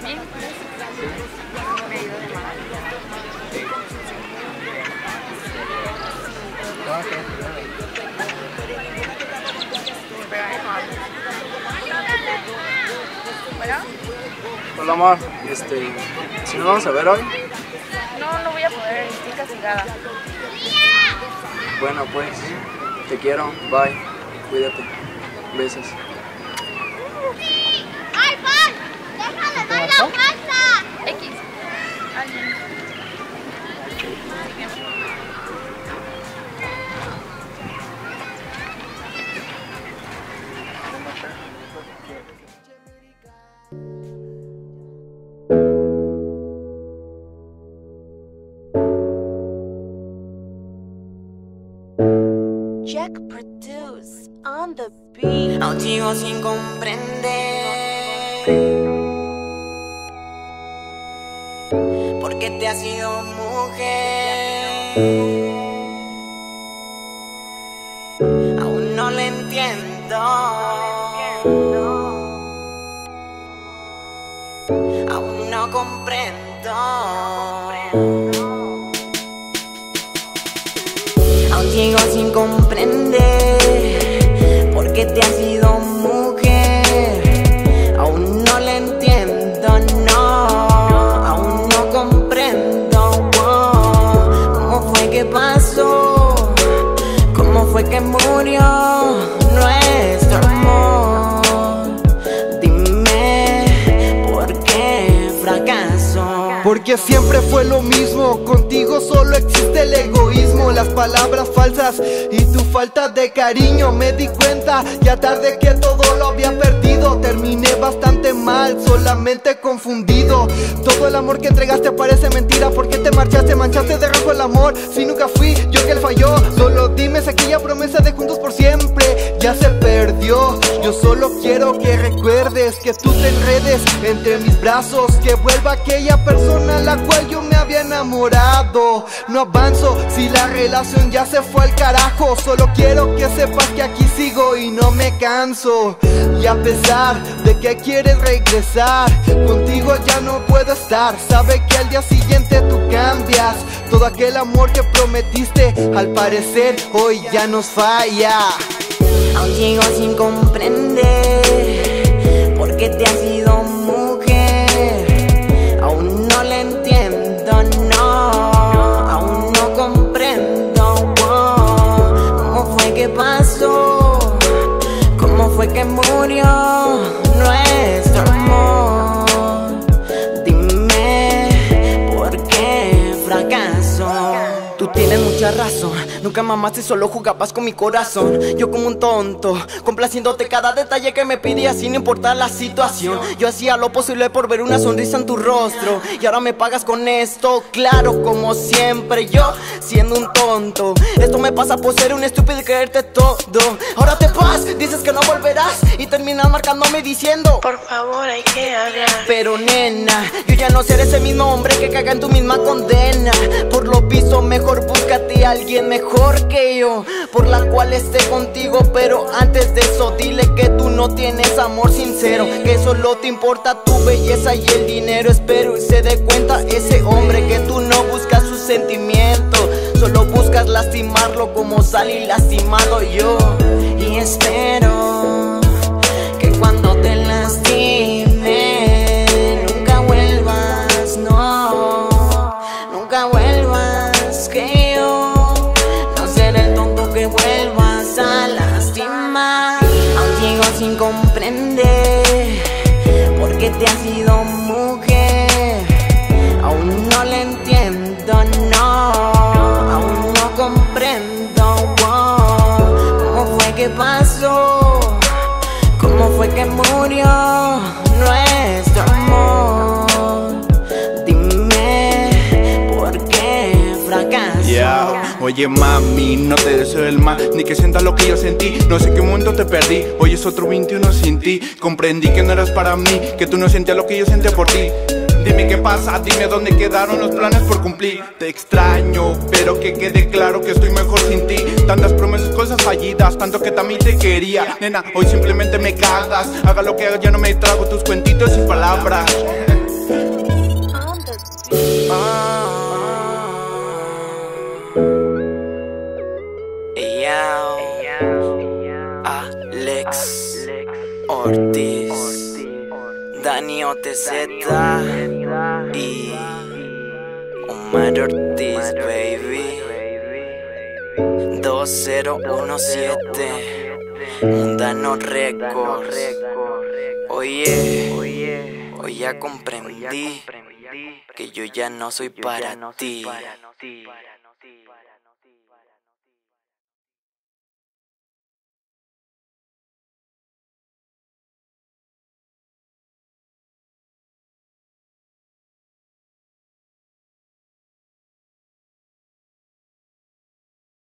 Sí, me ha ido de maravilla. ¿Bueno? Hola amor, ¿si nos vamos a ver hoy? No voy a poder, estoy castigada. Bueno pues, te quiero, bye, cuídate, besos. ¡Ay, Pan! ¡Déjale dar la vuelta! X. Alguien. Jack Produce on the beat. Aún sigo sin comprender por qué te has sido mujer. Aún no lo entiendo. Aún no comprendo. Aún sigo sin comprender por qué te has sido mujer. Aún no lo entiendo, no. Aún no comprendo, wow. ¿Cómo fue que pasó? ¿Cómo fue que murió nuestro amor? Dime por qué fracasó. Porque siempre fue lo mismo, contigo solo existe el egoísmo, las palabras falsas y tu falta de cariño. Me di cuenta ya tarde que todo lo había perdido. Terminé bastante mal, solamente confundido. Todo el amor que entregaste parece mentira. ¿Por qué te marchaste? Manchaste de rojo el amor. Si nunca fui yo que él falló. Solo dime si aquella promesa de juntos por siempre ya se perdió. Yo solo quiero que recuerdes, que tú te enredes entre mis brazos, que vuelva aquella persona a la cual yo me había enamorado. No avanzo si la relación ya se fue al carajo. Solo quiero que sepas que aquí sigo y no me canso. Y a pesar de que quieres regresar, contigo ya no puedo estar. Sabe que al día siguiente tú cambias. Todo aquel amor que prometiste, al parecer hoy ya nos falla. Aún sigo sin comprender por qué te has sido mujer. Aún no lo entiendo, no. Aún no comprendo, wow. ¿Cómo fue que pasó? ¿Cómo fue que murió nuestro amor? Dime por qué fracasó. Tú tienes mucha razón, nunca mamaste, solo jugabas con mi corazón. Yo como un tonto, complaciéndote cada detalle que me pedías sin importar la situación. Yo hacía lo posible por ver una sonrisa en tu rostro, y ahora me pagas con esto, claro, como siempre. Yo siendo un tonto, esto me pasa por ser un estúpido y creerte todo. Ahora te vas, dices que no volverás, y terminas marcándome diciendo Por favor, hay que hablar. pero nena, yo ya no seré ese mismo hombre que caga en tu misma condena. Por lo visto mejor búscate a alguien mejor que yo, por la cual esté contigo. Pero antes de eso dile que tú no tienes amor sincero, que solo te importa tu belleza y el dinero. Espero y se dé cuenta ese hombre que tú no buscas sus sentimientos, solo buscas lastimarlo como salí lastimado yo. Y espero que cuando te lastime nunca vuelvas, no, nunca vuelvas, que yo no seré el tonto que vuelvas a lastimar. Aún sigo sin comprender por qué te has sido mujer. Aún no lo entiendo, no. Aún no comprendo, wow. ¿Cómo fue que pasó? ¿Cómo fue que murió nuestro amor? Dime por qué fracasó. Yeah. Oye mami, no te deseo el mal, ni que sientas lo que yo sentí. No sé qué momento te perdí, hoy es otro 21 sin ti. Comprendí que no eras para mí, que tú no sentías lo que yo sentía por ti. Dime qué pasa, dime dónde quedaron los planes por cumplir. Te extraño, pero que quede claro que estoy mejor sin ti. Tantas promesas, cosas fallidas, tanto que también te quería. Nena, hoy simplemente me cagas. Haga lo que haga, ya no me trago tus cuentitos y palabras. Ortiz, Dani OTZ y Omar Ortiz, baby. 2017 Mundano Records. Oye, hoy ya comprendí que yo ya no soy para ti.